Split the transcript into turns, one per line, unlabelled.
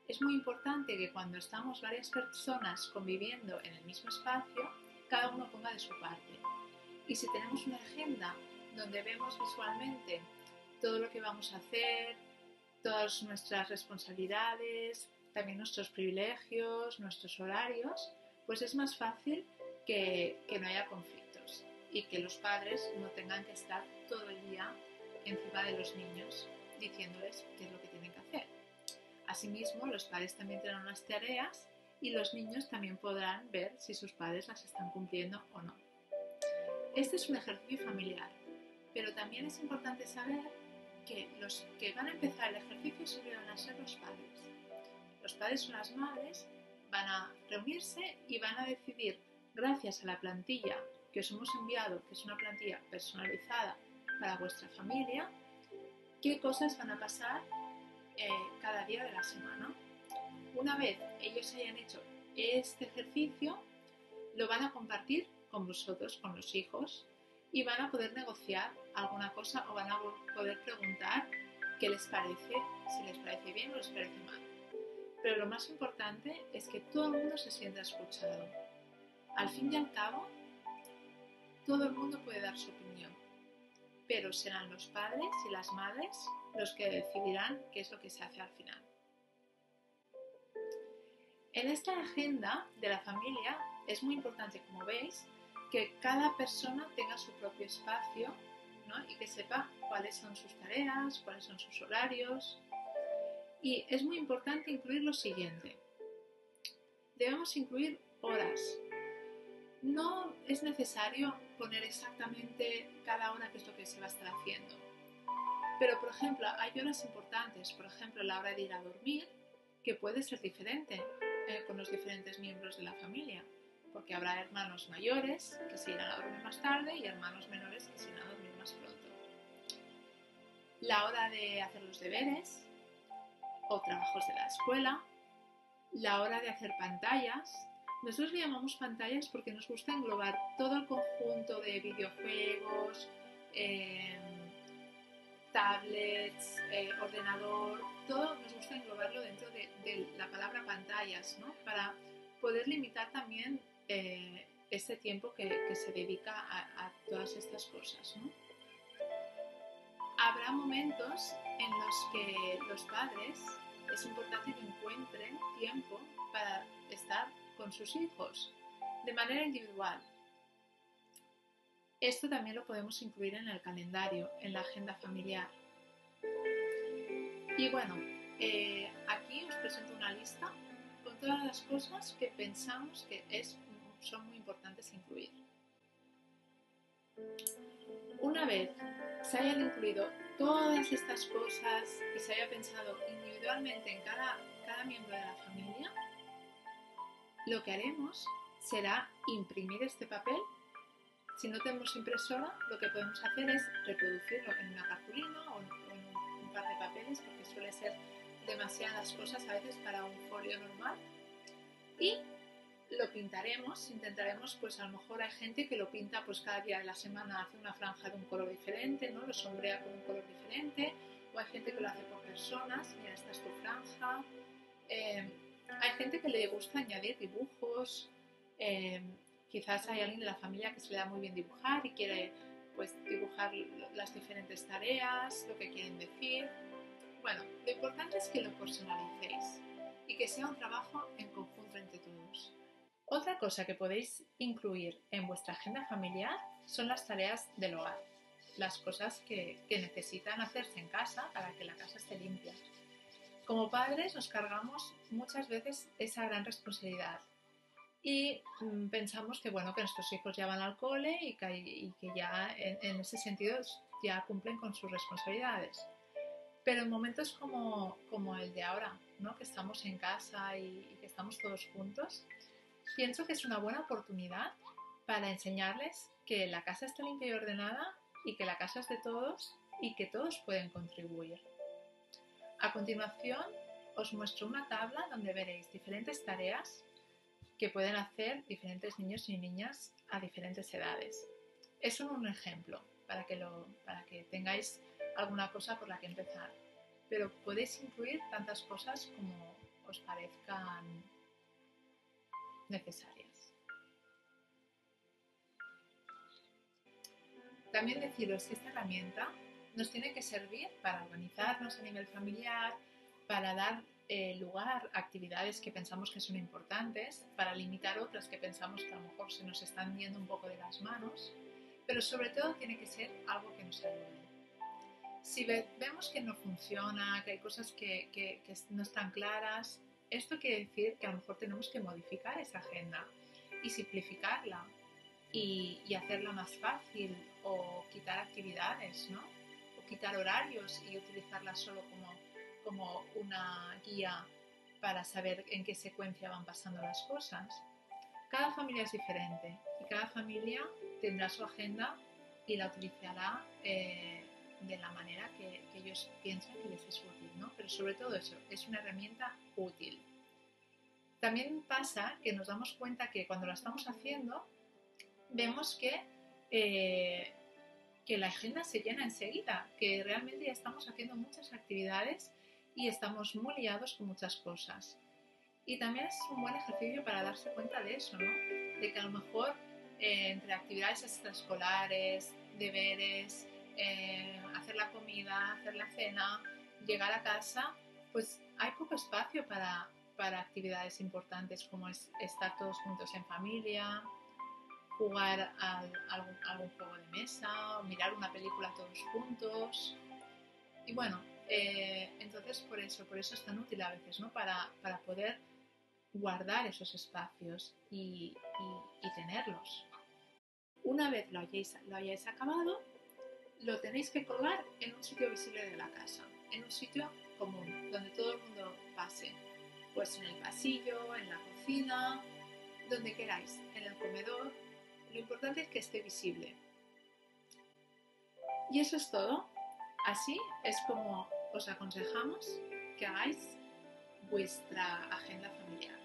es muy importante que cuando estamos varias personas conviviendo en el mismo espacio, cada uno ponga de su parte. Y si tenemos una agenda donde vemos visualmente todo lo que vamos a hacer, todas nuestras responsabilidades, también nuestros privilegios, nuestros horarios, pues es más fácil que no haya conflictos y que los padres no tengan que estar todo el día encima de los niños diciéndoles qué es lo que tienen que hacer. Asimismo, los padres también tendrán unas tareas y los niños también podrán ver si sus padres las están cumpliendo o no. Este es un ejercicio familiar, pero también es importante saber que los que van a empezar el ejercicio siempre van a ser los padres. Los padres o las madres van a reunirse y van a decidir, gracias a la plantilla que os hemos enviado, que es una plantilla personalizada para vuestra familia, qué cosas van a pasar cada día de la semana. Una vez ellos hayan hecho este ejercicio, lo van a compartir con vosotros, con los hijos, y van a poder negociar alguna cosa o van a poder preguntar qué les parece, si les parece bien o les parece mal. Pero lo más importante es que todo el mundo se sienta escuchado. Al fin y al cabo, todo el mundo puede dar su opinión, pero serán los padres y las madres los que decidirán qué es lo que se hace al final. En esta agenda de la familia es muy importante, como veis, que cada persona tenga su propio espacio, ¿no? Y que sepa cuáles son sus tareas, cuáles son sus horarios. Y es muy importante incluir lo siguiente. Debemos incluir horas. No es necesario poner exactamente cada hora qué es lo que se va a estar haciendo. Pero, por ejemplo, hay horas importantes. Por ejemplo, la hora de ir a dormir, que puede ser diferente con los diferentes miembros de la familia. Porque habrá hermanos mayores que se irán a dormir más tarde y hermanos menores que se irán a dormir más pronto. La hora de hacer los deberes o trabajos de la escuela, la hora de hacer pantallas. Nosotros le llamamos pantallas porque nos gusta englobar todo el conjunto de videojuegos, tablets, ordenador, todo nos gusta englobarlo dentro de la palabra pantallas, ¿no? Para poder limitar también este tiempo que se dedica a todas estas cosas, ¿no? Habrá momentos en los que los padres es importante que encuentren tiempo para estar con sus hijos de manera individual. Esto también lo podemos incluir en el calendario, en la agenda familiar. Y bueno, aquí os presento una lista con todas las cosas que pensamos que son muy importantes incluir. Una vez se hayan incluido todas estas cosas y se haya pensado individualmente en cada miembro de la familia, lo que haremos será imprimir este papel. Si no tenemos impresora, lo que podemos hacer es reproducirlo en una cartulina o en un par de papeles, porque suele ser demasiadas cosas a veces para un folio normal. Y lo pintaremos, intentaremos, pues a lo mejor hay gente que lo pinta pues cada día de la semana, hace una franja de un color diferente, ¿no? Lo sombrea con un color diferente, o hay gente que lo hace por personas, mira, esta es tu franja. Hay gente que le gusta añadir dibujos, quizás hay alguien de la familia que se le da muy bien dibujar y quiere pues dibujar las diferentes tareas, lo que quieren decir. Bueno, lo importante es que lo personalicéis y que sea un trabajo en conjunto entre todos. Otra cosa que podéis incluir en vuestra agenda familiar son las tareas del hogar, las cosas que necesitan hacerse en casa para que la casa esté limpia. Como padres nos cargamos muchas veces esa gran responsabilidad y pensamos que, bueno, que nuestros hijos ya van al cole y que ya en ese sentido ya cumplen con sus responsabilidades. Pero en momentos como el de ahora, ¿no? Que estamos en casa y que estamos todos juntos, pienso que es una buena oportunidad para enseñarles que la casa está limpia y ordenada y que la casa es de todos y que todos pueden contribuir. A continuación os muestro una tabla donde veréis diferentes tareas que pueden hacer diferentes niños y niñas a diferentes edades. Es solo un ejemplo para que tengáis alguna cosa por la que empezar, pero podéis incluir tantas cosas como os parezcan necesarias. También deciros que esta herramienta nos tiene que servir para organizarnos a nivel familiar, para dar lugar a actividades que pensamos que son importantes, para limitar otras que pensamos que a lo mejor se nos están yendo un poco de las manos, pero sobre todo tiene que ser algo que nos ayude. Si vemos que no funciona, que hay cosas que no están claras, esto quiere decir que a lo mejor tenemos que modificar esa agenda y simplificarla y hacerla más fácil, o quitar actividades, ¿no? O quitar horarios y utilizarla solo como una guía para saber en qué secuencia van pasando las cosas. Cada familia es diferente y cada familia tendrá su agenda y la utilizará de la manera que ellos piensan que les es útil, ¿no? Pero sobre todo eso, es una herramienta útil. También pasa que nos damos cuenta que cuando la estamos haciendo, vemos que la agenda se llena enseguida, que realmente ya estamos haciendo muchas actividades y estamos muy liados con muchas cosas. Y también es un buen ejercicio para darse cuenta de eso, ¿no? De que a lo mejor entre actividades extraescolares, deberes, hacer la comida, hacer la cena, llegar a casa, pues hay poco espacio para actividades importantes como es estar todos juntos en familia, jugar a algún juego de mesa, o mirar una película todos juntos. Y bueno, entonces por eso es tan útil a veces, ¿no? Para poder guardar esos espacios y tenerlos. Una vez lo hayáis acabado, lo tenéis que colgar en un sitio visible de la casa, en un sitio común, donde todo el mundo pase. Pues en el pasillo, en la cocina, donde queráis, en el comedor. Lo importante es que esté visible. Y eso es todo. Así es como os aconsejamos que hagáis vuestra agenda familiar.